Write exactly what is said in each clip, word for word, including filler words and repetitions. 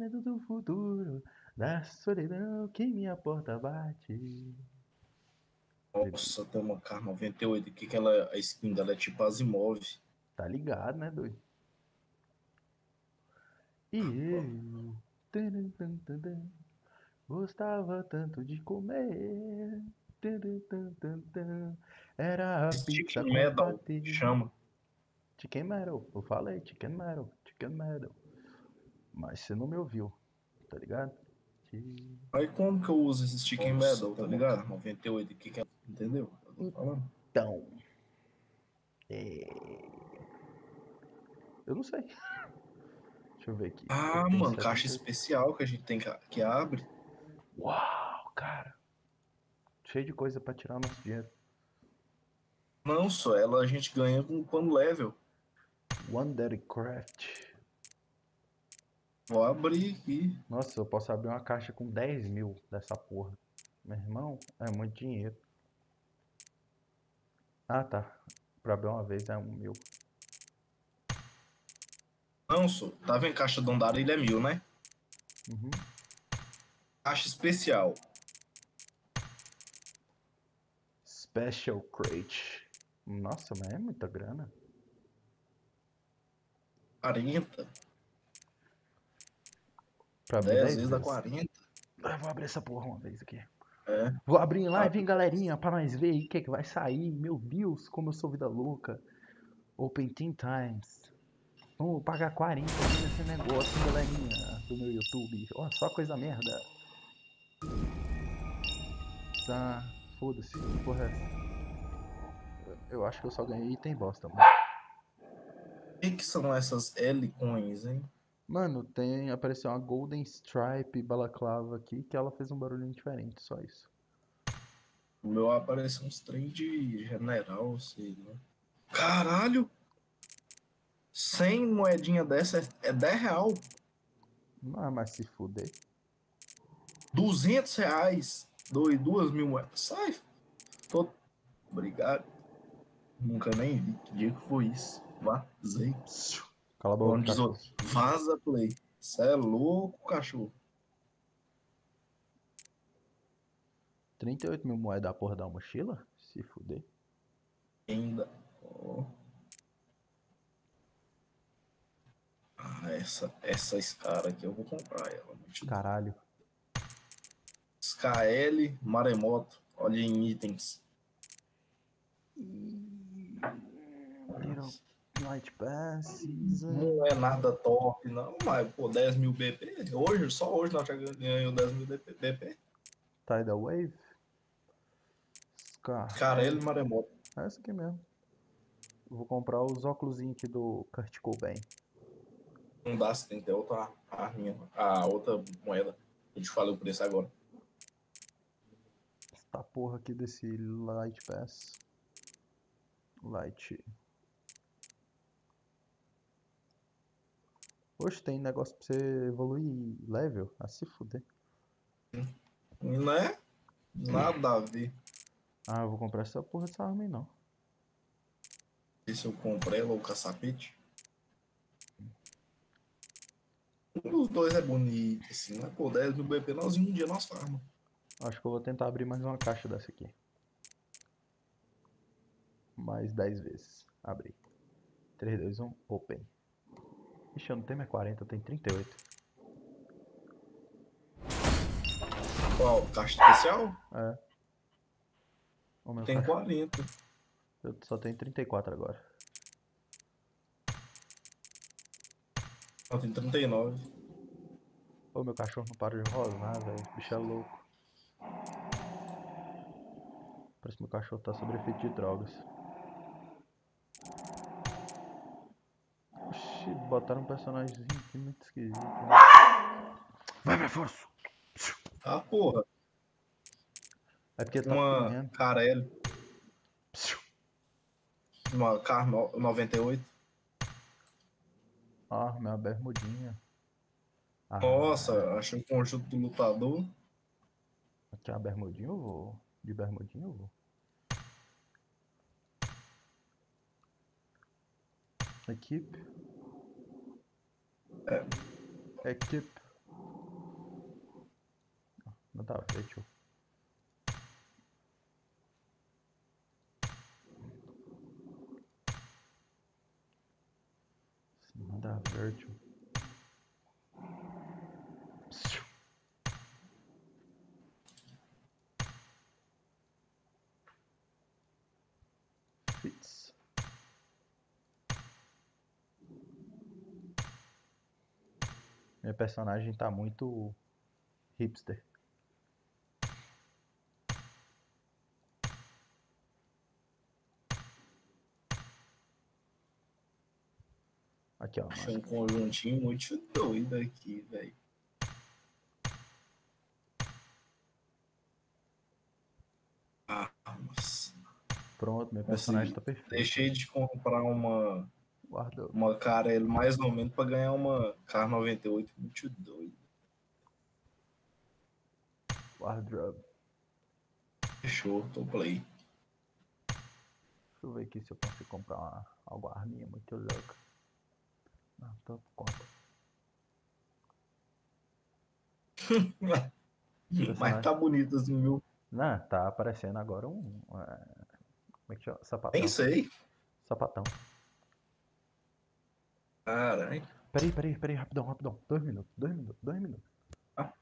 medo do futuro, da solidão que minha porta bate. Nossa, tem uma K noventa e oito aqui que ela, a skin dela é tipo Asimov. Tá ligado, né, doido? E eu tum, tum, tum, tum, gostava tanto de comer. Tum, tum, tum, tum, tum, era a pizza Stick com Medal patê. chama. Chicken Metal, eu falei, Chicken Metal, Chicken Metal. Mas você não me ouviu, tá ligado? Que- Aí como que eu uso esse Stick Medal, tá ligado? noventa e oito aqui que é. Entendeu? Eu tô falando. Então, é... eu não sei. Deixa eu ver aqui. Eu Ah, tenho mano, caixa setenta. especial que a gente tem que, que abre. Uau, cara. Cheio de coisa pra tirar nosso dinheiro. Não, só ela a gente ganha com quando level. Wondercraft. Vou abrir aqui. Nossa, eu posso abrir uma caixa com dez mil dessa porra. Meu irmão, é muito dinheiro. Ah, tá. Pra abrir uma vez é um mil. Não, só. Tá vendo caixa do Andarilho é mil, né? Uhum. Caixa especial. Special Crate. Nossa, mas é muita grana. quarenta. Pra abrir dez dez vezes dá vezes. quarenta. Ah, vou abrir essa porra uma vez aqui. É. Vou abrir em live, hein, Abre. galerinha, pra nós ver aí o que é que vai sair. Meu Deus, como eu sou vida louca. Open Team Times. Vamos pagar quarenta aqui nesse negócio, hein, galerinha, do meu YouTube. Ó, só coisa merda. Tá, foda-se, que porra é essa? Eu acho que eu só ganhei item bosta, mano. O que, que são essas L-coins, hein? Mano, tem, apareceu uma Golden Stripe Balaclava aqui que ela fez um barulhinho diferente, só isso. O meu apareceu uns trem de general, sei lá. Caralho! cem moedinha dessa é, é dez real. Ah, mas se fuder. duzentos reais. Dois, duas mil moedas. Sai. Tô... Obrigado. Nunca nem vi. Que dia que foi isso? Vazei. Cala a boca, Onde diz cachorro. outro. Vaza play. Cê é louco, cachorro. trinta e oito mil moedas a porra da mochila? Se fuder. Ainda. Oh. Ah, essa, essa Scar aqui eu vou comprar ela. Caralho. S K L Maremoto. Olha em itens. Little Light Passes. Não é nada top, não. Mas, pô, dez mil B P. Hoje, só hoje nós já ganhamos dez mil B P. Tidal Wave. Scar. Cara, ele maremoto. É essa aqui mesmo. Eu vou comprar os óculos aqui do Kurt Cobain. Não dá, você tem que ter outra arminha. A outra moeda. Eu te falei o preço agora. Essa porra aqui desse Light Pass. Light. Hoje tem negócio pra você evoluir level. Ah, se fuder. Não é nada a ver. Ah, eu vou comprar essa porra dessa arma aí não. Se eu comprei ela ou o caçapete. Um dos dois é bonito, assim, né? Pô, dez mil B P nós em um dia nós farmamos. Acho que eu vou tentar abrir mais uma caixa dessa aqui. Mais dez vezes. Abri. três, dois, um, open. Ixi, eu não tenho mais quarenta, eu tenho trinta e oito. Qual? Caixa especial? É. O meu Tem cachorro. quarenta. Eu só tenho trinta e quatro agora. Não, tem trinta e nove. Ô, meu cachorro não para de rosnar, velho. Esse bicho é louco. Parece que meu cachorro tá sob efeito de drogas. Oxi, botaram um personagemzinho aqui muito esquisito. Né? Vai, vai, força! Ah, porra. É porque ele tá Uma comendo. Carelli. Uma Car noventa e oito. Ah, minha bermudinha. Ah, Nossa, achei um conjunto do lutador. aqui é uma bermudinha eu vou. De bermudinha eu vou. Equipe. É. Equipe. Nada a ver, tio. Nada a ver, tio. Fits. Minha personagem tá muito hipster. Aqui, ó. Achei um conjuntinho muito doido aqui, velho. Ah, nossa. Pronto, meu personagem Consegui. tá perfeito. Deixei de comprar uma, Guardou. uma cara mais ou menos pra ganhar uma K noventa e oito muito doido. Wardrobe. Fechou, tô play. Deixa eu ver aqui se eu consigo comprar uma, alguma arminha muito louca. Não, tô por conta. Mas Personagem. tá bonito assim, viu? Não, tá aparecendo agora um. é, Como é que chama? Sapatão. Nem sei. Sapatão. Caralho. Peraí, peraí, peraí, rapidão, rapidão. Dois minutos, dois minutos, dois minutos. Ah.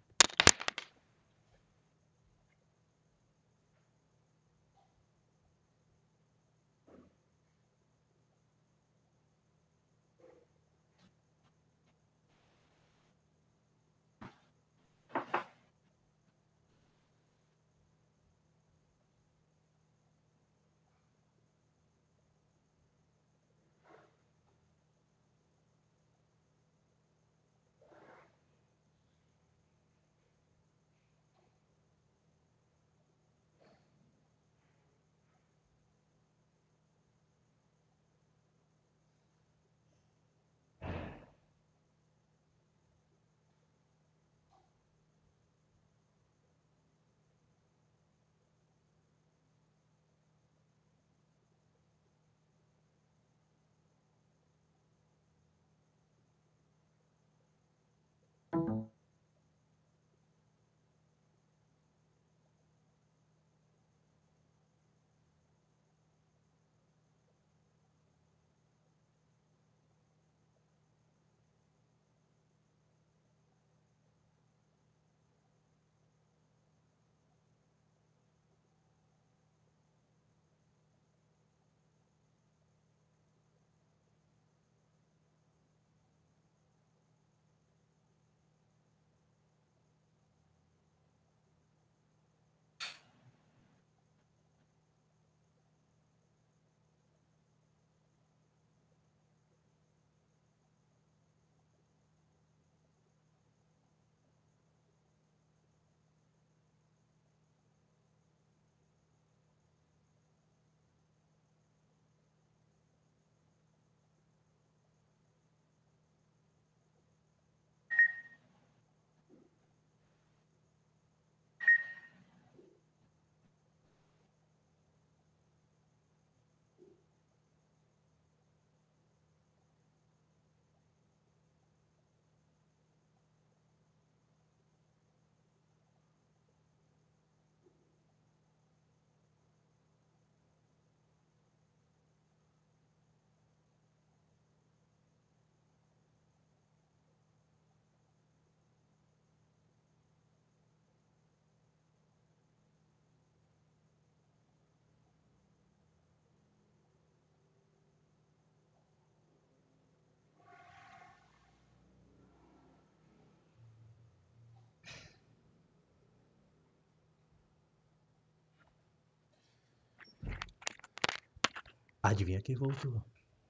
Adivinha quem voltou?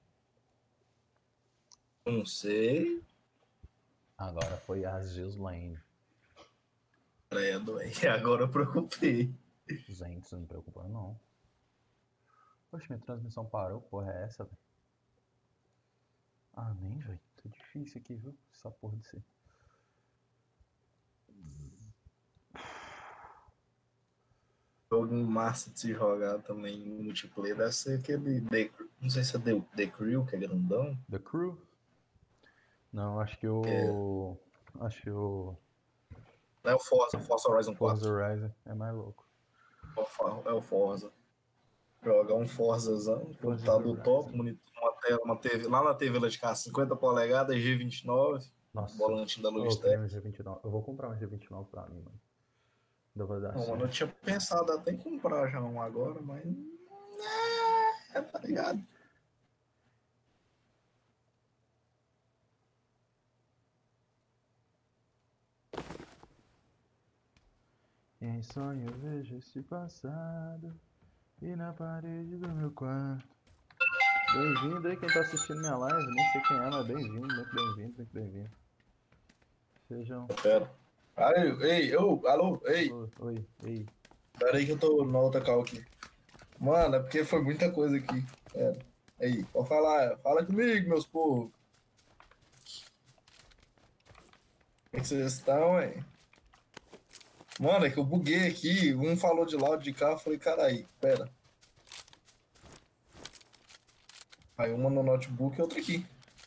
Não sei. Agora foi a Gislaine. Credo, velho. Agora eu preocupei. Gente, você não me preocupa não. Poxa, minha transmissão parou, porra é essa, velho? Ah, nem, velho. Tá difícil aqui, viu? Essa porra de ser. Jogo massa de se jogar também no multiplayer deve ser aquele The, não sei se é The, The Crew, que é grandão. The Crew? Não, acho que É. o. Acho que o. É o Forza, Forza Horizon quatro. Forza Horizon é mais louco. É o Forza. Joga um Forzazão, computador top, monitor, uma tela, uma T V, lá na T V lá de casa, cinquenta polegadas, G vinte e nove. Nossa, volantinho da eu Logitech. queria um G vinte e nove. Eu vou comprar um G vinte e nove pra mim, mano. Não vai dar Não, certo. mano, eu tinha pensado até em comprar já um agora, mas. É, tá ligado? Em sonho eu vejo esse passado e na parede do meu quarto. Bem-vindo aí quem tá assistindo minha live, nem sei quem é, mas bem-vindo, muito bem-vindo, muito bem-vindo. Sejam. Pera. Aí, ei, eu, alô, ei. Oi, oi, ei. Pera aí que eu tô na outra call aqui. Mano, é porque foi muita coisa aqui. Pera. Aí, pode falar, fala comigo, meus povos. Como é que vocês estão, hein? Mano, é que eu buguei aqui. Um falou de lado de cá, eu falei, carai, pera. Aí uma no notebook e outra aqui.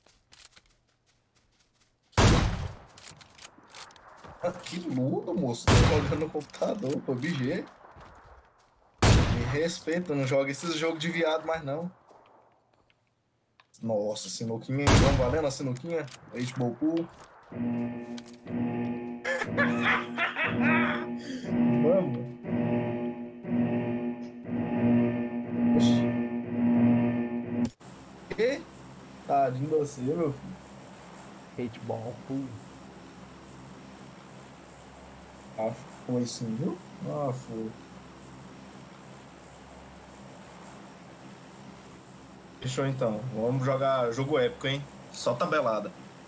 Ah, que ludo, moço. Tô jogando no computador, P U B G. Me respeita, não joga esses jogos de viado mais não. Nossa, sinuquinha, então valendo a sinuquinha? H-Ball Pool. Vamos. Oxi. Que? Tadinho de você, meu filho. Hateball, pool. Ah, foi sim, viu? Ah, foi. Fechou então. Vamos jogar jogo épico, hein? Só tabelada.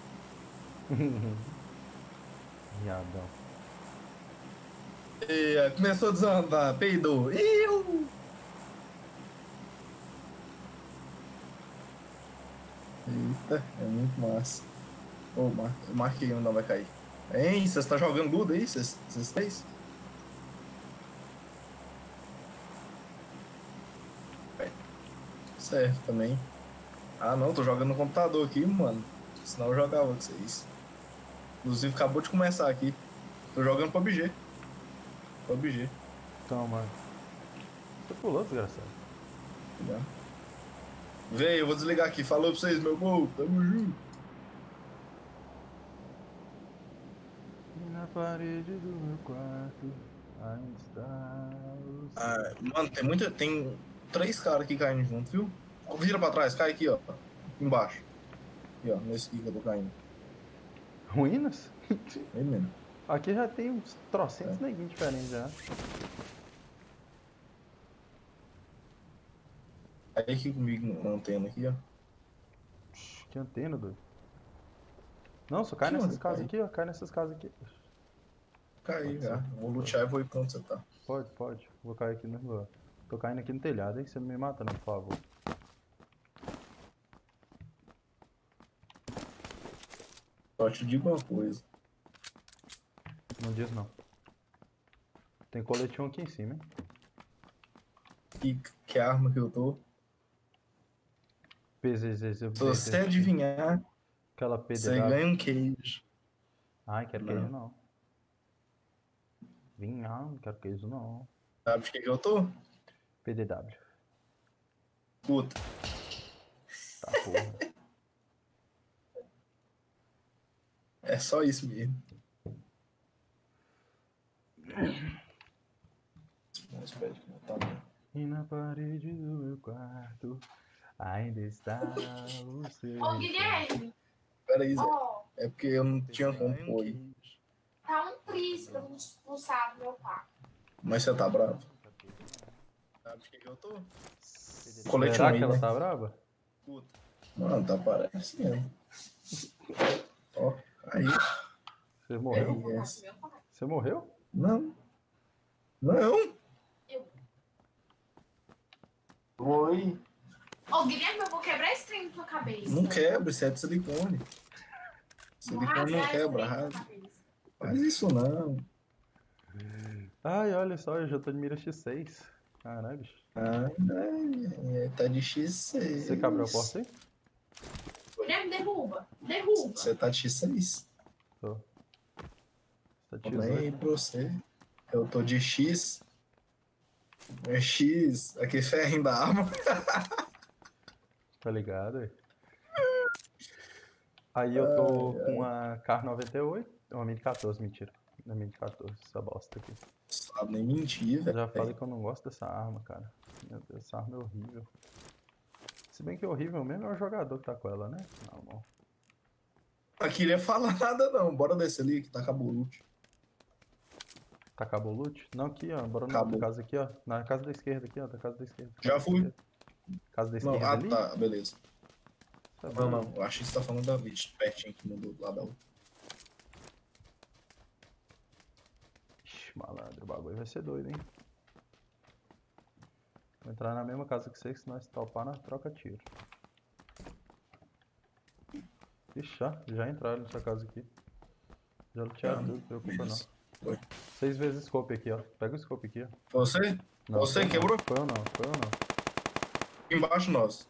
Viadão. E, começou a desandar, peidou. Iu! Eita, é muito massa. Ô, oh, mar... marquei onde não vai cair. Hein? Vocês estão jogando Ludo aí? Vocês três? Certo, também. Ah, não, tô jogando no computador aqui, mano. Senão eu jogava com vocês. Inclusive, acabou de começar aqui. Tô jogando P U B G. P U B G. Então, mano. Você pulou, desgraçado. Já. Véi, eu vou desligar aqui. Falou pra vocês, meu povo. Tamo junto. E na parede do meu quarto ainda está o seu. Ah, mano, tem muita. Tem três caras aqui caindo junto, viu? Vira pra trás, cai aqui, ó. Aqui embaixo. Aqui, ó. Nesse aqui que eu tô caindo. Ruínas? Aí mesmo. Aqui já tem uns trocentos é. neguinhos diferentes já. Aí aqui comigo na antena aqui, ó. Que antena, doido. Não, só cai que nessas casas cai? aqui, ó. Cai nessas casas aqui. Cai, já. Vou lutear e vou ir pra onde você tá. Pode, pode. Vou cair aqui no. Tô caindo aqui no telhado, hein? Você não me mata, não, por favor. Só te digo uma coisa. Não diz não. Tem coletinho aqui em cima, hein? Que, que arma que eu tô? P Z Z Z. Se você adivinhar, aquela P D você W. ganha um queijo. Ai, quero queijo não. Vinha, não quero queijo não. Sabe de que que eu tô? P D W. Puta. Tá, porra. É só isso mesmo. E na parede do meu quarto ainda está o seu. Ô, Guilherme! Peraí, Zé. Oh, é porque eu não tinha como pôr. Tá um triste pra gente expulsar do meu quarto. Mas você tá bravo? Sabe de que que eu tô? Será que ela tá brava? Puta. Mano, tá parecendo. Ó, aí. Você morreu? É, yes. Você morreu? Não. Não. Eu. Oi. Ô, oh, Guilherme, eu vou quebrar esse trem na sua cabeça. Não quebra, isso é de silicone. Silicone não quebra. Faz isso não. Ai, olha só, eu já tô de mira X seis. Caralho, bicho. Ai, ai, tá de X seis. Você quebrou a porta aí? Guilherme, derruba. Derruba. Você tá de X seis? Tô. Você tá de Nem pra você. Eu tô de X. É X, aquele ferrinho da arma. Tá ligado, velho? Aí eu tô Ai, com a Kar noventa e oito. Uma Mini quatorze, mentira. Não é Mini quatorze, essa bosta aqui. Sabe nem mentir, velho. Já falei que eu não gosto dessa arma, cara. Meu Deus, essa arma é horrível. Se bem que é horrível mesmo é o jogador que tá com ela, né? Não, não. Não queria falar nada, não. Bora descer ali que tá acabou o loot. Tá acabou o loot? Não, aqui, ó. Bora na Acabou. outra casa aqui, ó. Na casa da esquerda aqui, ó. Da casa da esquerda. Já Casa da fui. esquerda. Casa da Não, esquerda ah, ali? tá, beleza. Tá Não, bom. não. Eu acho que você tá falando da Vista, pertinho aqui no do lado da outra. Ixi, malandro, o bagulho vai ser doido, hein? Vou entrar na mesma casa que vocês, se nós topar, nós troca tiro. Ixi, já, já entraram nessa casa aqui. Já lutearam Ah, tudo, não preocupa beleza. não. Foi. Seis vezes scope aqui, ó. Pega o scope aqui, ó. Você? Não, Você foi eu quebrou? Não. Foi eu não, foi eu não. Embaixo nós.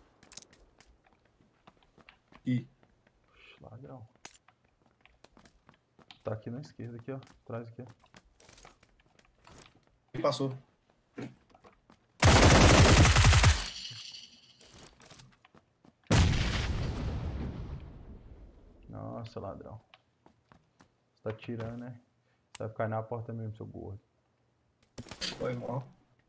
Ih, Ixi, ladrão. Tá aqui na esquerda, aqui, ó. Atrás aqui, ó. quem passou? Nossa, ladrão. Você tá tirando, né? Você vai ficar aí na porta mesmo, seu gordo. Foi mal.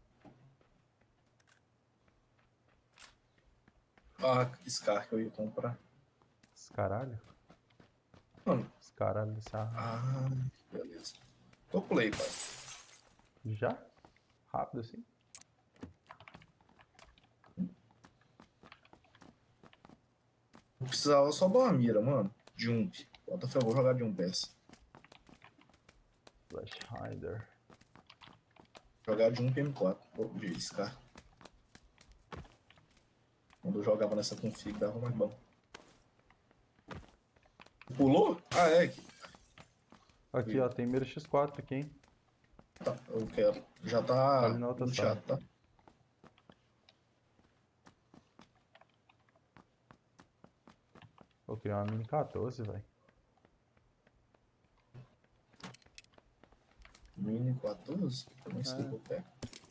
Ah, Scar que eu ia comprar. Esse caralho. Mano. Esse caralho dessa arma. Ah, beleza. Tô play, pai. Já? Rápido assim? Eu precisava só de uma mira, mano. Jump. Bota fé, eu vou jogar Jump essa. Flash Hider. Jogar Jump M quatro. Pô, de Scar. Quando eu jogava nessa config, dava mais bom. Pulou? Ah, é. Aqui, ó, tem mira X quatro aqui, hein? Tá, eu quero. Já tá Ali na outra no sala. chat, tá? Vou criar uma Mini quatorze, velho. Mini quatorze? Eu nem sei É. o que eu pego.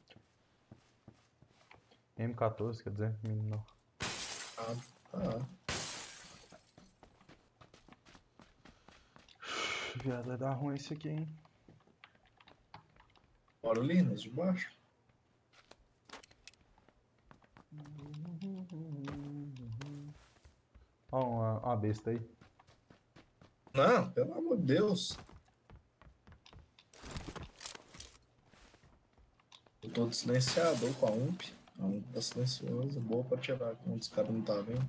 M quatorze, quer dizer, Mini não. Ah, tá. Viado, vai dar ruim isso aqui, hein? Bora ali, nós de baixo. Ó, uma, uma besta aí. Não, pelo amor de Deus. Eu tô de silenciador com a U M P. A U M P tá silenciosa, boa pra tirar quando os caras não tá vendo.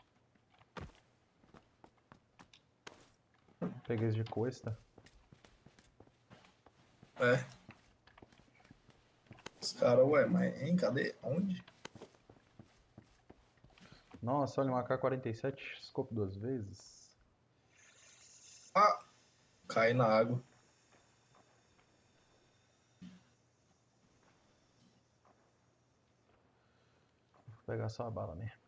Peguei esse de costa. É. Os caras, ué, mas, hein, cadê? Onde? Nossa, olha, uma A K quarenta e sete, scope duas vezes. Ah! Cai na água. Vou pegar só a bala mesmo.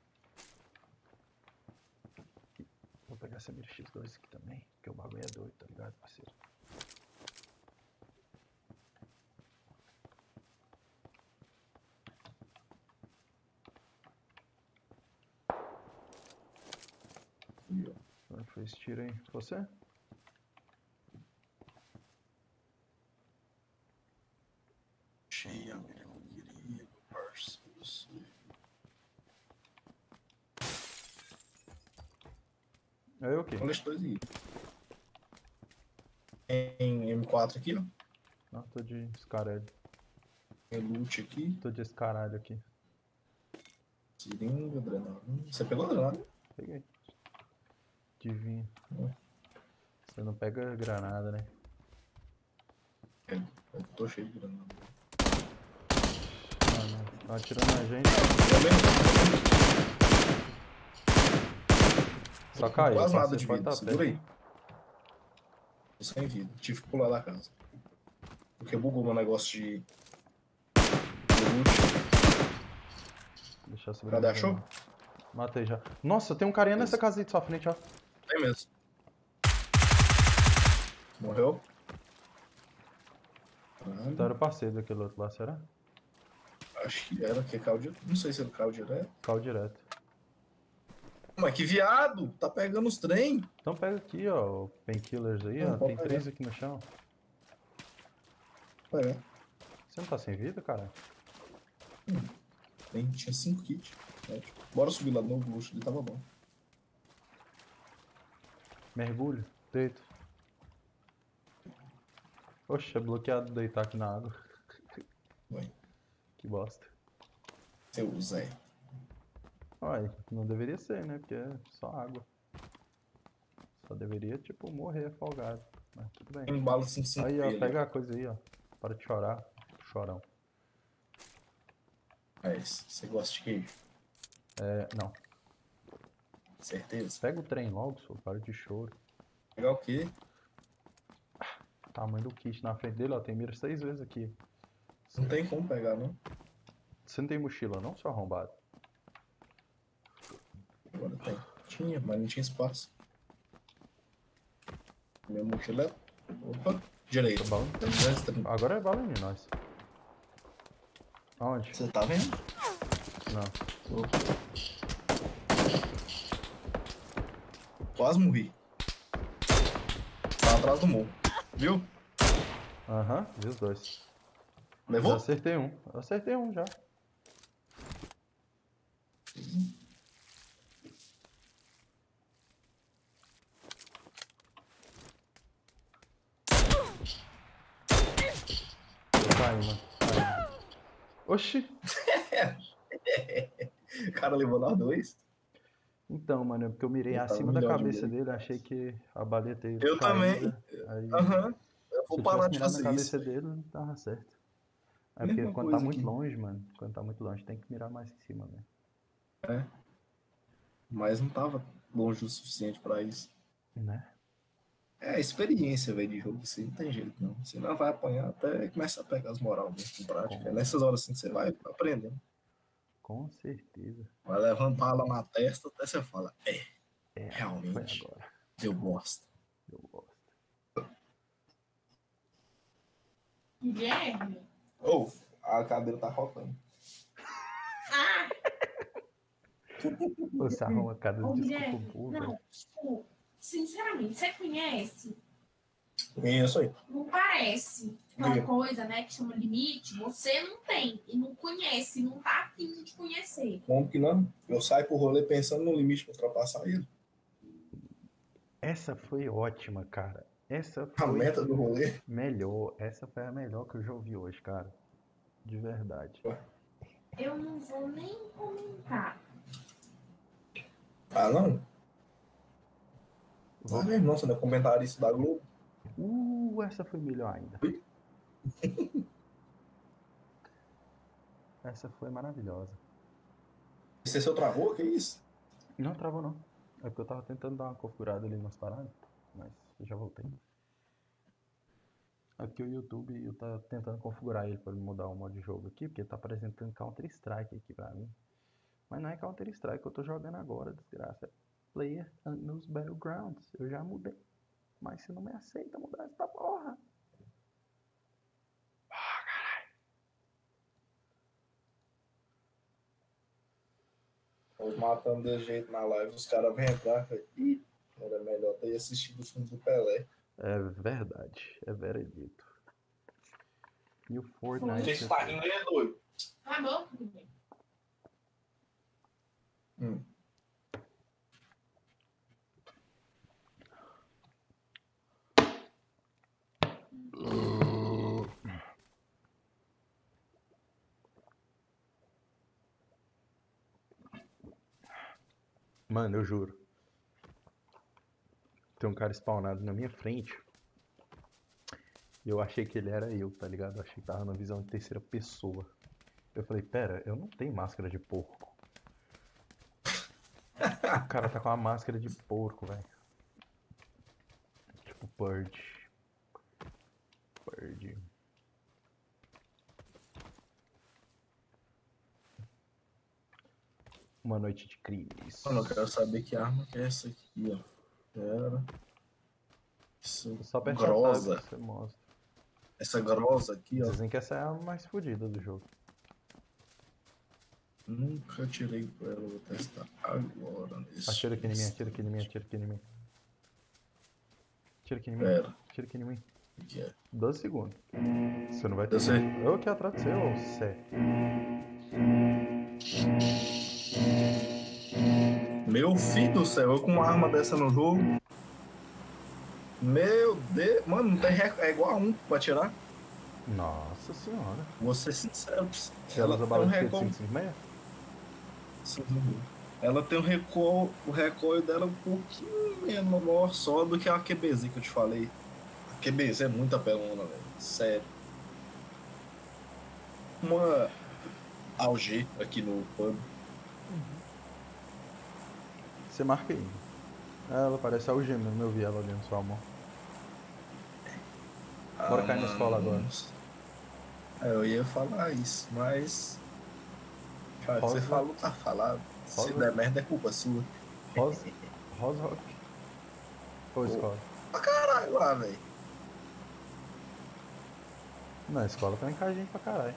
Vou pegar essa mira X dois aqui também, porque o bagulho é doido, tá ligado, parceiro? Como é que foi esse tiro aí? Você? Cheia, meu querido parceiro. É eu o quê? Olha os dois aí. Tem M quatro aqui, ó. Não, tô de escaralho. Tem loot aqui. Tô de escaralho aqui. Seringa, adrenalina. Você pegou a adrenalina? Peguei. Adivinha. Hum. Você não pega granada, né? Pego. Eu tô cheio de granada. Ah, não. Tá atirando na gente. Só caiu. Quase nada parceiro, de pode vida. tá Segura perto. aí. Tô sem vida. Tive que pular da casa. Porque bugou meu negócio de... de loot. Deixa eu subir. Cadê? Achou? Matei já. Nossa, tem um carinha nessa Isso. casa aí de sua frente, ó. Tem mesmo. Morreu. Caralho. Então era o parceiro daquele outro lá, será? Acho que era, que é call direto. Não sei se era call direto. Call direto. Mas que viado! Tá pegando os trem. Então pega aqui, ó, o painkillers aí, Não, ó. pode Tem pegar. três aqui no chão. É. Você não tá sem vida, cara? Tem, tinha cinco kits. É, tipo, bora subir lá de novo, o luxo ali tava bom. Mergulho, deito. Oxe, é bloqueado deitar aqui na água. Vai. Que bosta. Seu Zé. Olha, não deveria ser, né? Porque é só água. Só deveria, tipo, morrer afogado. Mas tudo bem. Tem bala cinco cinco Aí, ó, ali. pega a coisa aí, ó. Para de chorar. Chorão. É isso. Você gosta de queijo? É, não. Certeza? Pega o trem logo, só. Para de choro. Pegar o quê? Tamanho do kit na frente dele, ó. Tem mira seis vezes aqui. Não tem como pegar, não. Você não tem mochila, não, seu arrombado? Agora tem. Tinha, mas não tinha espaço. Minha mochila é... Opa, direito. Tá bom? Tem duzentos e trinta. Agora é valendo nós. Aonde? Você tá vendo? Não. Opa. Quase morri. Tá atrás do morro. Viu? Aham, vi os dois. Eu Levou? acertei um. Eu acertei um já. Vai, mano. Vai. Oxi! O cara levou lá dois. Então, mano, é porque eu mirei Ele tava acima da melhor de cabeça medo. dele, achei que a baleta ia Eu também. caída. Aí, Aham. Eu se vou eu parar tivesse de mirado na fazer isso. cabeça velho. dele, não tava certo. É porque Mesma quando tá coisa muito aqui. longe, mano, quando tá muito longe, tem que mirar mais em cima, né? É. Mas não tava longe o suficiente pra isso. Né? É experiência, velho, de jogo. Assim, não tem jeito, não. Você não vai apanhar até começar a pegar as moral mesmo com prática. É Com, nessas horas assim que você vai aprendendo. com certeza. Vai levando bala na testa até você fala, é, É, foi realmente, agora. eu gosto. Eu gosto. Guilherme? Ou, a cadeira tá faltando. Ah, Você arruma cada ô desculpa Guilherme, boa, velho. não, tipo, sinceramente, você conhece? Isso aí. Não parece uma Diga. coisa, né, que chama limite, você não tem e não conhece, não tá afim de conhecer. Como que não? Eu saio pro rolê pensando no limite pra ultrapassar ele. Essa foi ótima, cara. Essa A foi meta do rolê. melhor. Essa foi a melhor que eu já ouvi hoje, cara. De verdade. Eu não vou nem comentar. Ah, não? Vou... Ah, meu irmão, você não é comentarista da Globo? Uh, essa foi melhor ainda. Essa foi maravilhosa. Esse é seu travou? Que isso? Não travou, não. É porque eu tava tentando dar uma configurada ali nas paradas. Mas eu já voltei. Aqui o YouTube, eu tá tentando configurar ele pra ele mudar o modo de jogo aqui, porque tá apresentando Counter Strike aqui pra mim. Mas não é Counter Strike que eu tô jogando agora, desgraça. É Player nos Battlegrounds. Eu já mudei. Mas você não me aceita mudar essa porra. Ah, caralho. Nós matando desse jeito na live, os caras vêm entrar. Falei, ih, era melhor ter assistido o filme do Pelé. É verdade. É veredito. E o Fortnite. Você está rindo aí, é doido? Tá bom, Guilherme? Hum. Mano, eu juro. Tem um cara spawnado na minha frente. E eu achei que ele era eu, tá ligado? Eu achei que tava na visão de terceira pessoa. Eu falei, pera, eu não tenho máscara de porco. O cara tá com uma máscara de porco, velho. Tipo Purge. Purge. Uma noite de crimes. Mano, eu quero saber que arma que é essa aqui, ó. Pera. Isso, Só apertar grossa. que você mostra. Essa grossa aqui, ó. Dizem que essa é a mais fodida do jogo. Nunca tirei pra ela, vou testar agora nesse Atira aqui em mim, atira aqui em mim, atira aqui em mim. Atira aqui em mim, Pera, atira aqui em mim. o que é? doze segundos. Você não vai ter. Eu sei. Eu aqui atrás de você, ô Sé. Meu filho do céu, eu com uma arma dessa no jogo. Meu Deus, mano, não tem rec... é igual a um pra atirar. Nossa senhora. Vou ser sincero. Você Ela usa tem bala um de quê? De recoil. cinco cinco seis? Sim, ela tem um recoil, o recoil dela um pouquinho menor só do que a QBZ que eu te falei. A QBZ é muito apelona, velho. Sério. Uma A U G aqui no pub. Você marca aí. Ela parece a U G mesmo, eu vi ela ali no sua mão. Bora Ah, cair na mano, escola agora. é, eu ia falar isso, mas. Cara, Rosa- você falou, tá falado. Se Rosa- der merda é culpa sua. Rosa, Rosa Rock. Ou escola? Pra caralho lá, velho. Não, a escola tá encaixando pra caralho.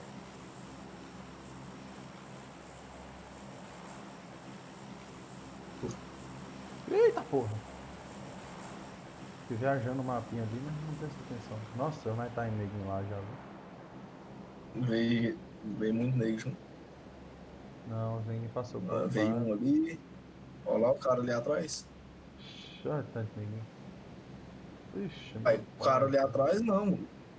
Eita porra! Fiquei viajando o mapinha ali, mas não presta atenção. Nossa, vai estar em neguinho lá já, viu? Veio, veio muito negro junto. Não, o Zen passou por Ah, outro veio lado. um ali. Olha lá o cara ali atrás. Olha tanto neguinho. Ixi, Aí, meu o cara pai. ali atrás, não.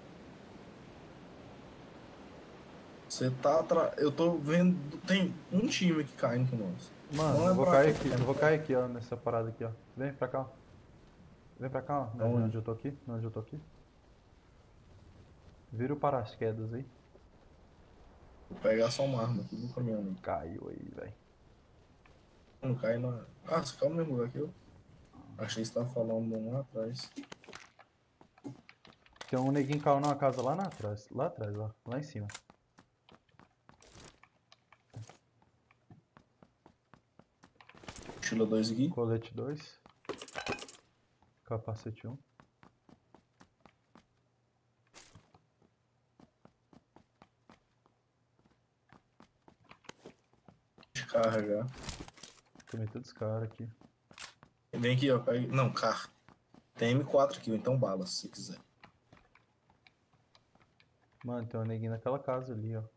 Você tá atrás. Eu tô vendo. Tem um time aqui caindo com nós. Mano, Não é eu vou pra cair cá, aqui, é eu vou pra- cair aqui, ó, nessa parada aqui, ó. Vem pra cá, ó. Vem pra cá, ó. Aonde? Onde eu tô aqui? Onde eu tô aqui? Vira o paraquedas aí. Vou pegar só uma arma aqui do caminhão. Né? Caiu aí, velho. Não cai na. Ah, você caiu no mesmo lugar que eu. Achei que você tava falando um lá atrás. Tem um neguinho caiu numa casa lá na atrás. Lá atrás, ó. Lá em cima. Mochila dois aqui. Colete dois. Capacete um. Descarregar. Tomei todos os caras aqui. Vem aqui, ó. Pega... Não, carro. Tem M quatro aqui, ou então balas, se quiser. Mano, tem um neguinho naquela casa ali, ó.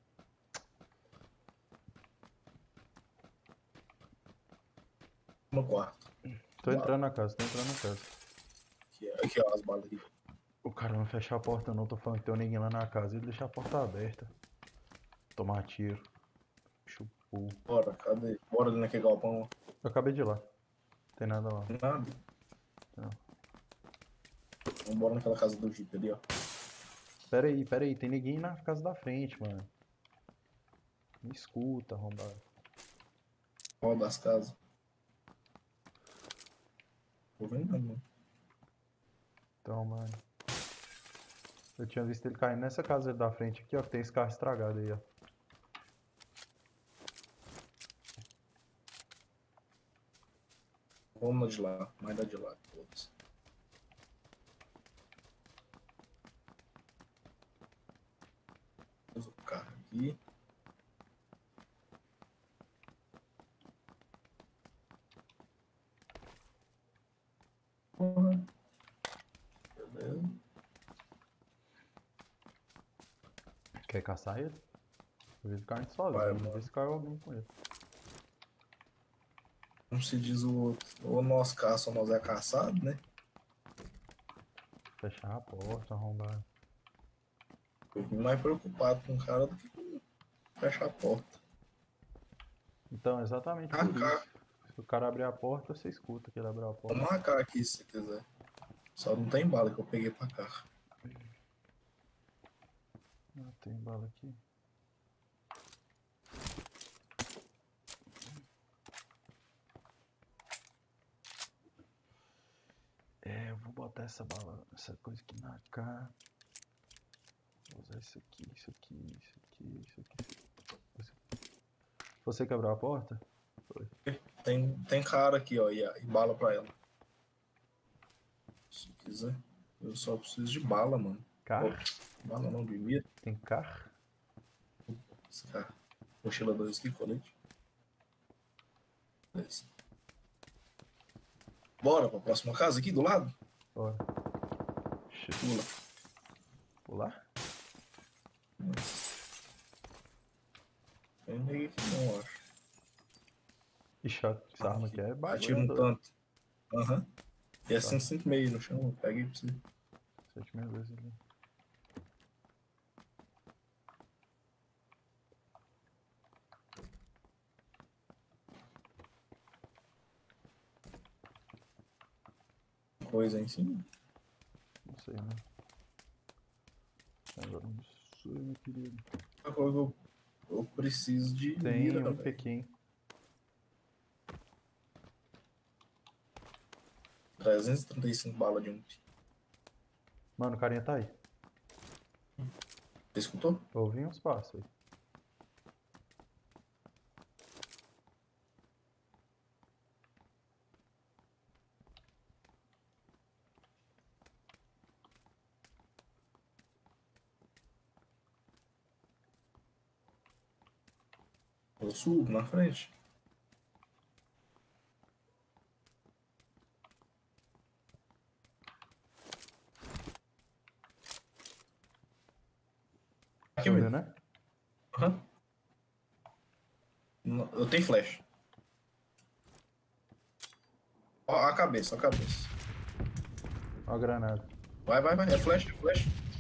No quarto. Tô entrando na casa, tô entrando na casa. Aqui, ó, aqui, ó as balas aqui. O cara não fecha a porta não, tô falando que tem um neguinho lá na casa e ele deixa a porta aberta. Tomar tiro. Chupou. Bora, cadê? Bora ali naquele galpão. Eu acabei de ir lá. Não tem nada lá. Nada. Não. Vambora naquela casa do Jeep ali, ó. Pera aí, pera aí, tem neguinho na casa da frente, mano. Me escuta, arrombado. Qual das casas? Tô vendo não, mano. Então, mano. Eu tinha visto ele caindo nessa casa da frente aqui, ó, que tem esse carro estragado aí, ó. Vamos na de lá, mais da de lá, todos. O carro aqui. Porra. Beleza. Quer caçar ele? Eu vi ele caindo sozinho, Vai, não mano. vi se caiu alguém com ele. Como se diz o outro. Ou nós caça ou nós é caçado, né? Fechar a porta, arrombado. Eu fico mais preocupado com o cara do que com fechar a porta. Então, exatamente Ah, por cara. isso. Se o cara abrir a porta, você escuta que ele abriu a porta. Vamos marcar aqui se quiser. Só não tem bala que eu peguei pra cá. Ah, tem bala aqui. É, eu vou botar essa bala, essa coisa aqui na cá. Vou usar isso aqui, isso aqui, isso aqui, isso aqui. Você que abriu a porta? Foi. Tem, tem cara aqui, ó, e, e bala pra ela. Se quiser. Eu só preciso de bala, mano. Cara? Bala não de mira. Tem carro? Esse cara. Mochila dois aqui, colete. Beleza. Bora pra próxima casa aqui do lado? Bora. Shit. Pula. Pular? Tem ninguém aqui não, acho. Ixi, ó, essa arma aqui é Atira um bagulho. tanto. Aham. E é cinco cinco seis no chão. Pega aí pra você. sete sessenta e dois ali. Coisa aí em cima. Não sei, né? Agora não sei, meu querido. Agora eu, eu preciso de Tem mira, um velho. Pequim. trezentas e trinta e cinco balas de um. Mano, o carinha tá aí. Você escutou? Eu ouvi uns passos aí. Eu subo na frente. Aqui Tá mesmo. vendo, né? Aham. Não, eu tenho flash. Ó a cabeça, ó a cabeça. Ó a granada. Vai, vai, vai. É flash, é flash.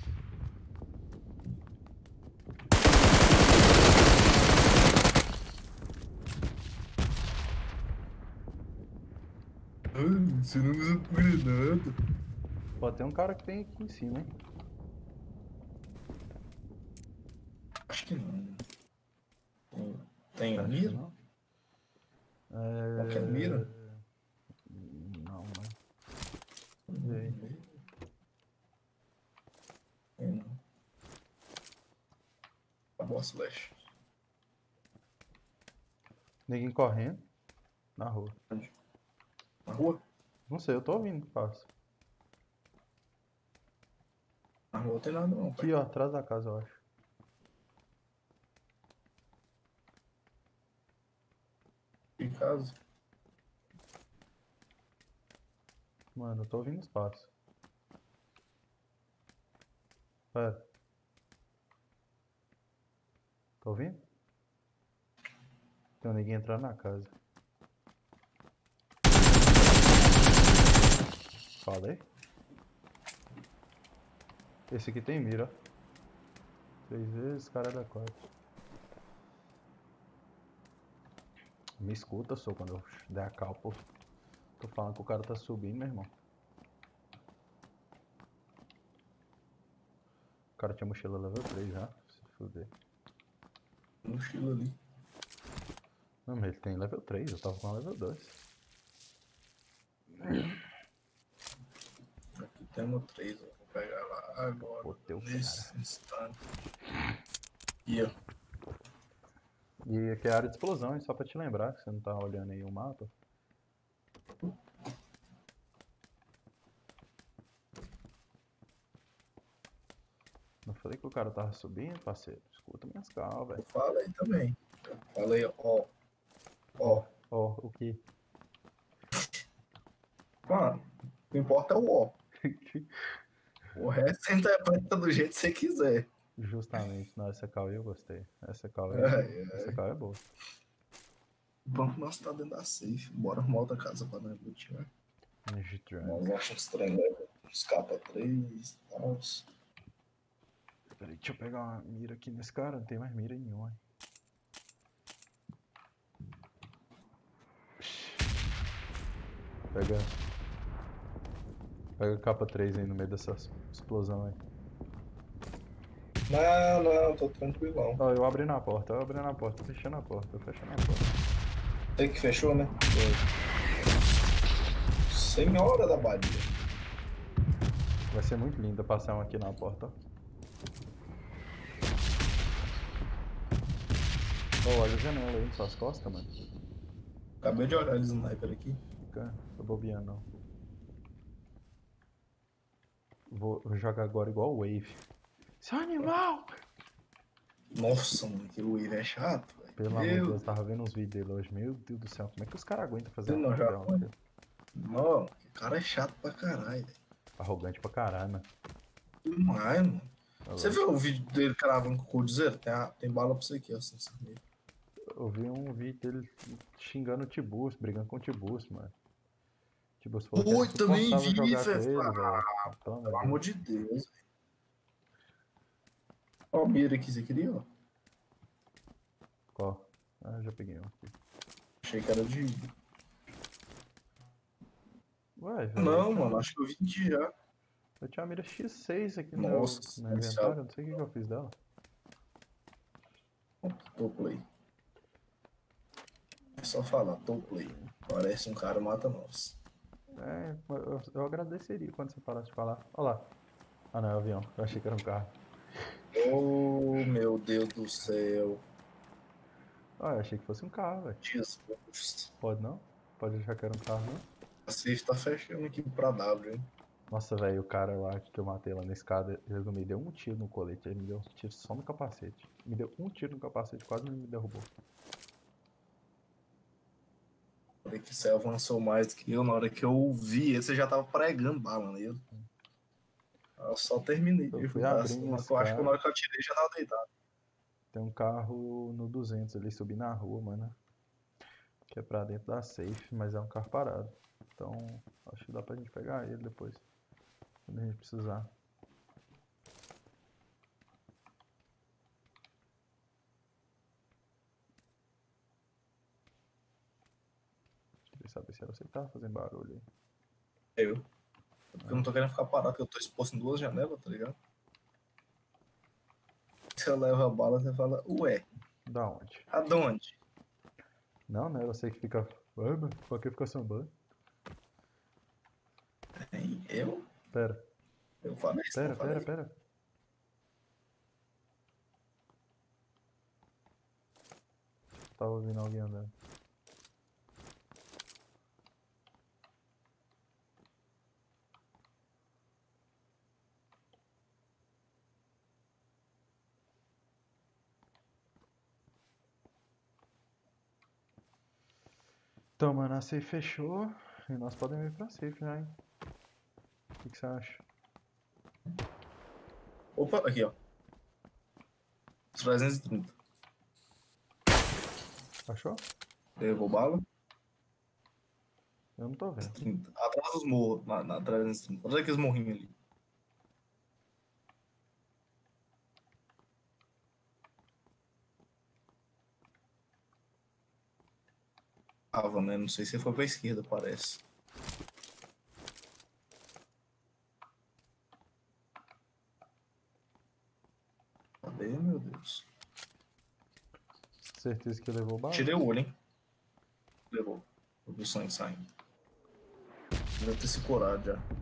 Ai, você não usa granada. Pô, tem um cara que tem aqui em cima, hein? Acho que não. Tem, tem Acho que mira? não. É... Qualquer mira? Não, não. E aí? Tem não. Acabou a slash. Ninguém correndo. Na rua. Na rua? Não sei, eu tô ouvindo o passo. Na rua não tem nada não, pai. Aqui, ó, atrás da casa, eu acho. Em casa. Mano, eu tô ouvindo os passos. Pera. Tá ouvindo? Tem um ninguém entrando na casa. Falei? Esse aqui tem mira, ó. Três vezes, cara da quatro. Me escuta, só quando eu der a cal, pô. Tô falando que o cara tá subindo, meu irmão. O cara tinha mochila level três já. Se fuder. Mochila ali. Não, mas ele tem level três, eu tava com level dois. Aqui temos três, ó. Vou pegar lá agora. Pô, teu Nesse cara. instante. E ó. E aqui é a área de explosão, hein? Só pra te lembrar que você não tá olhando aí o mapa. Não falei que o cara tava subindo, parceiro? Escuta minhas calmas, velho. Eu falo aí também. Eu falei, ó. Ó. Ó, o que? Mano, o que importa é o ó. O resto você interpreta do jeito que você quiser. Justamente, não, essa cal eu gostei. Essa cal é, Ai, ai. essa cal é boa. O banco nosso tá dentro da safe. Bora arrumar outra casa pra nós botar, né? Nós achamos uns trem leve. Uns capa três e tal. Peraí, deixa eu pegar uma mira aqui nesse cara, não tem mais mira nenhuma. Hein? Pega. Pega a capa três aí no meio dessa explosão aí. Não, não, tô tranquilão. Ó, eu abri na porta, eu abri na porta, tô fechando a porta, tô fechando a porta. Tem que fechou, né? Foi. Senhora da Bahia. Vai ser muito lindo passar um aqui na porta, ó. Ó, olha a janela aí, suas costas, mano. Acabei de olhar eles no sniper aqui. Fica, tô bobeando não. Vou, vou jogar agora igual o Wave. Seu animal! Nossa, mano, aquele Wave é chato, velho. Pelo amor de Meu Deus, tava vendo uns vídeos dele hoje. Meu Deus do céu, como é que os caras aguentam fazer Deus, uma não, já coisa foi. dela? Não, o cara é chato pra caralho, velho. Arrogante pra caralho, mano. Demais, mano. Tá Você louco. viu o vídeo dele cravando com o Coldzera? Tem, a- tem bala pra você aqui, ó. Assim, sabe? Eu vi um vídeo dele xingando o Tibus, brigando com o Tibus, mano. O Tibus falou que era Ui, também insuportável vi, jogar com velho. ele, Ah, velho. Pelo pelo amor amor de Deus. de Deus, velho. Ó, o mira aqui, você queria, ó. Qual? Ah, já peguei um aqui. Achei que era de. Ué, velho. Não, eu tinha mano, uma- acho que eu vinte já. Eu tinha a mira X seis aqui no Nossa, meu, no inventário, eu não sei o que, que eu fiz dela. Tô play. É só falar, tô play. Parece um cara mata nós. É, eu, eu agradeceria quando você parasse de falar. Olha lá. Ah, não, é um avião. Eu achei que era um carro. Oh, meu Deus do céu. Ah, eu achei que fosse um carro, velho. Jesus. Pode não? Pode achar que era um carro, não? A safe tá fechando aqui pra W, hein? Nossa, velho, o cara lá que eu matei lá na escada, ele não me deu um tiro no colete, ele me deu um tiro só no capacete. Me deu um tiro no capacete, quase me derrubou. Falei que você avançou mais do que eu. Na hora que eu vi ele, você já tava pregando bala nele. Eu só terminei de Eu fui ajudar. abrindo Mas esse eu acho que na cara, hora que eu atirei já tava deitado. tem um carro no duzentos ali, subi na rua, mano. Que é pra dentro da safe, mas é um carro parado. Então, acho que dá pra gente pegar ele depois, quando a gente precisar. Queria saber se era você que tava fazendo barulho aí. Eu. Porque eu não tô querendo ficar parado, porque eu tô exposto em duas janelas, tá ligado? Você leva a bala, você fala, ué, Da onde? aonde? Não, né? Você que fica. Ué, mano, por que fica sambando? Aí, eu? Pera, Eu falei isso, pera, não falei? pera, pera. Tava ouvindo alguém andando. Então, mano, a safe fechou e nós podemos ir pra safe já, hein? O que, que você acha? Opa, aqui, ó. trezentos e trinta. Achou? Levou bala? Eu não tô vendo. trinta. Atrás dos morros, na, na trezentos e trinta. Atrás daqueles morrinhos ali. Tava, né? Não sei se foi pra esquerda, parece. Cadê, meu Deus? Certeza que levou bala? Tirei o olho, hein? Levou. Eu vi o sangue saindo. Deve ter se curado já.